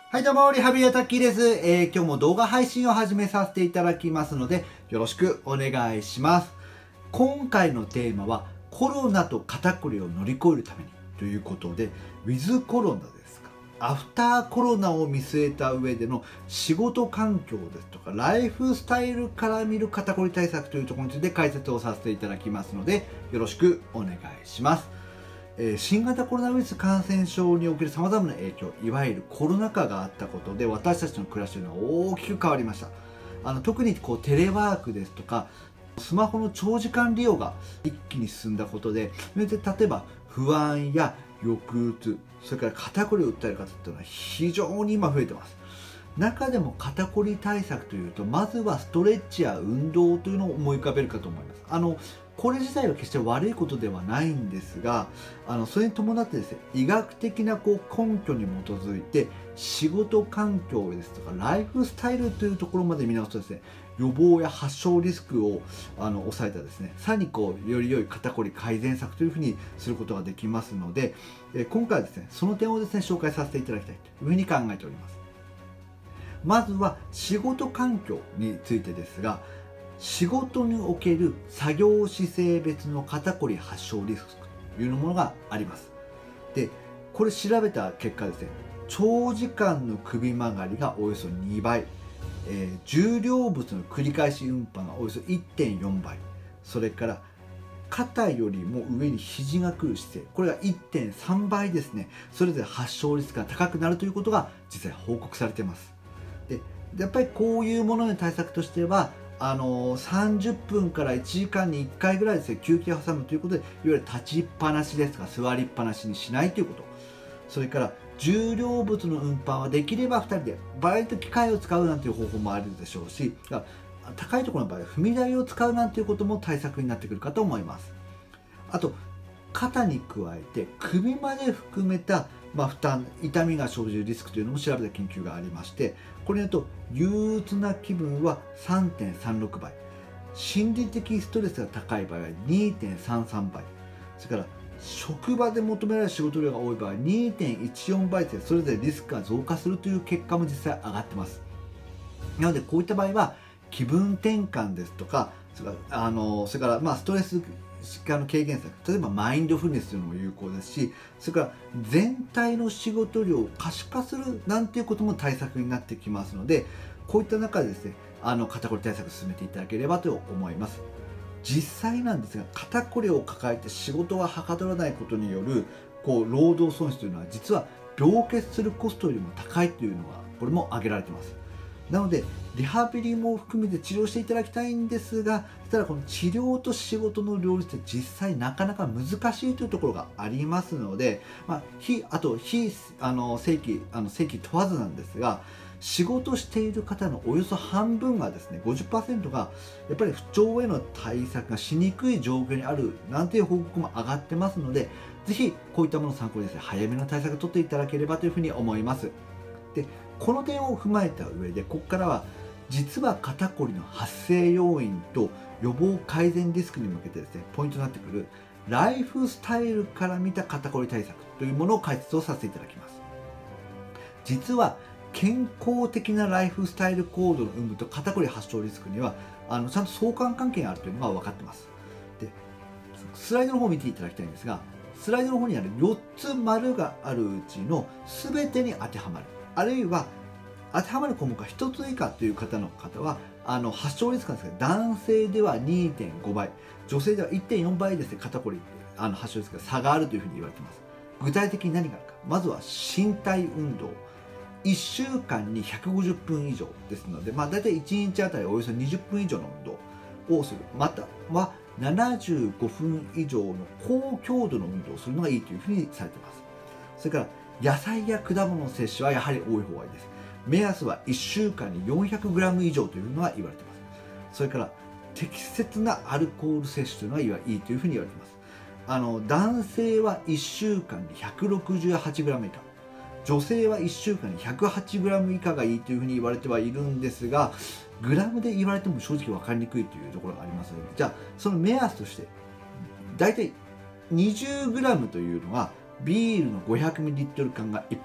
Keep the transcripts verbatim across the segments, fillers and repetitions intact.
はいどうも、リハビリアタッキーです。えー、今日も動画配信を始めさせていただきますので、よろしくお願いします。今回のテーマは、コロナと肩こりを乗り越えるためにということで、ウィズコロナですか、アフターコロナを見据えた上での仕事環境ですとか、ライフスタイルから見る肩こり対策というところについて解説をさせていただきますので、よろしくお願いします。新型コロナウイルス感染症におけるさまざまな影響、いわゆるコロナ禍があったことで私たちの暮らしというのは大きく変わりました。あの特にこうテレワークですとかスマホの長時間利用が一気に進んだことで、例えば不安や抑うつ、それから肩こりを訴える方というのは非常に今増えてます。中でも肩こり対策というと、まずはストレッチや運動というのを思い浮かべるかと思います。あのこれ自体は決して悪いことではないんですが、あのそれに伴ってですね、医学的なこう根拠に基づいて仕事環境ですとかライフスタイルというところまで見直すとですね、予防や発症リスクをあの抑えたですね、さらにこうより良い肩こり改善策というふうにすることができますので、え今回はですね、その点をですね紹介させていただきたいというふうに考えております。まずは仕事環境についてですが、仕事における作業姿勢別の肩こり発症リスクというものがあります。で、これ調べた結果ですね、長時間の首曲がりがおよそにばい、えー、重量物の繰り返し運搬がおよそ いってんよんばい、それから肩よりも上に肘が来る姿勢、これが いってんさんばいですね、それぞれ発症リスクが高くなるということが実際報告されています。で、やっぱりこういうものの対策としては、あのさんじゅっぷんからいちじかんにいっかいぐらいですね、休憩を挟むということで、いわゆる立ちっぱなしですとか座りっぱなしにしないということ、それから重量物の運搬はできればふたりで、場合と機械を使うなんていう方法もあるでしょうし、高いところの場合は踏み台を使うなんていうことも対策になってくるかと思います。あと肩に加えて首まで含めた、まあ、負担、痛みが生じるリスクというのも調べた研究がありまして、これによると憂鬱な気分は さんてんさんろくばい、心理的ストレスが高い場合は にてんさんさんばい、それから職場で求められる仕事量が多い場合は にてんいちよんばいでそれぞれリスクが増加するという結果も実際上がってます。なのでこういった場合は気分転換ですとか、それからあのそれからまあストレスの軽減策、例えばマインドフルネスというのも有効ですし、それから全体の仕事量を可視化するなんていうことも対策になってきますので、こういった中でですね、あの肩こり対策を進めていただければと思います。実際なんですが、肩こりを抱えて仕事がはかどらないことによるこう労働損失というのは、実は病欠するコストよりも高いというのがこれも挙げられています。なのでリハビリも含めて治療していただきたいんですが、ただこの治療と仕事の両立って実際なかなか難しいというところがありますので、まあ、非あと非あの正規あの正規問わずなんですが、仕事している方のおよそ半分がですね ごじゅっパーセント がやっぱり不調への対策がしにくい状況にあるなんていう報告も上がってますので、ぜひこういったものを参考にですね、早めの対策を取っていただければというふうに思います。で、この点を踏まえた上で、ここからは実は肩こりの発生要因と予防改善リスクに向けてですね、ポイントになってくるライフスタイルから見た肩こり対策というものを解説をさせていただきます。実は健康的なライフスタイル行動の有無と肩こり発症リスクにはあのちゃんと相関関係があるというのが分かっています。で、スライドの方を見ていただきたいんですが、スライドの方にあるよっつ丸があるうちの全てに当てはまる、あるいは当てはまる項目がひとつ以下という方の方はあの発症リスクなんですが、男性では にてんごばい、女性では いってんよんばいですね、肩こりあの発症リスクが差があるというふうに言われています。具体的に何があるか、まずは身体運動、いっしゅうかんにひゃくごじゅっぷん以上ですので、まあ、大体いちにちあたりおよそにじゅっぷん以上の運動をする、またはななじゅうごふん以上の高強度の運動をするのがいいというふうにされています。それから野菜や果物の摂取はやはり多い方がいいです。目安はいっしゅうかんに よんひゃくグラム 以上というのが言われています。それから適切なアルコール摂取というのがいいというふうに言われています。あの男性はいっしゅうかんに ひゃくろくじゅうはちグラム 以下、女性はいっしゅうかんに ひゃくはちグラム 以下がいいというふうに言われてはいるんですが、グラムで言われても正直分かりにくいというところがありますので、じゃあその目安として大体 にじゅうグラム というのがビールの ごひゃくミリリットル 缶がいっぽん、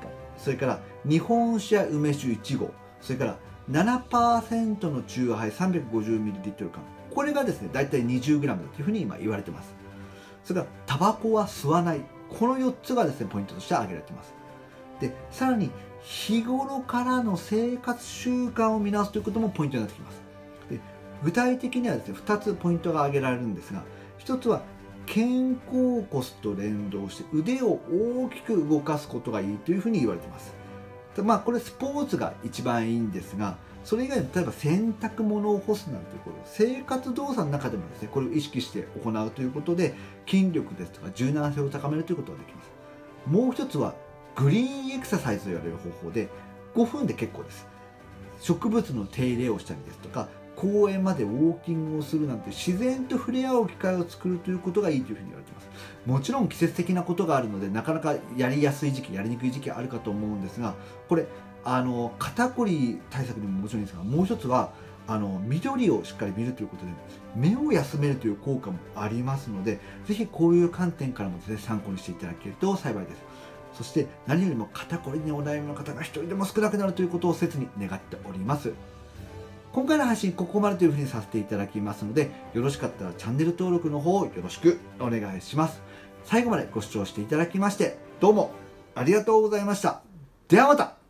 それから日本酒や梅酒いちごう、それから ななパーセント の酎ハイ さんびゃくごじゅうミリリットル 缶、これがですねだいたい にじゅうグラム だというふうに今言われてます。それからタバコは吸わない、このよっつがですねポイントとして挙げられています。でさらに日頃からの生活習慣を見直すということもポイントになってきます。で具体的にはですねふたつポイントが挙げられるんですが、ひとつは肩甲骨と連動して腕を大きく動かすことがいいというふうに言われています。まあこれスポーツが一番いいんですが、それ以外に例えば洗濯物を干すなんていうこと生活動作の中でもですねこれを意識して行うということで筋力ですとか柔軟性を高めるということができます。もう一つはグリーンエクササイズと言われる方法でごふんで結構です。植物の手入れをしたりですとか公園までウォーキングをするなんて自然と触れ合う機会を作るということがいいというふうに言われています。もちろん季節的なことがあるのでなかなかやりやすい時期やりにくい時期あるかと思うんですが、これあの肩こり対策にももちろんいいですが、もう一つはあの緑をしっかり見るということで目を休めるという効果もありますので、ぜひこういう観点からもですね参考にしていただけると幸いです。そして何よりも肩こりにお悩みの方が一人でも少なくなるということを切に願っております。今回の配信ここまでというふうにさせていただきますので、よろしかったらチャンネル登録の方よろしくお願いします。最後までご視聴していただきましてどうもありがとうございました。ではまた。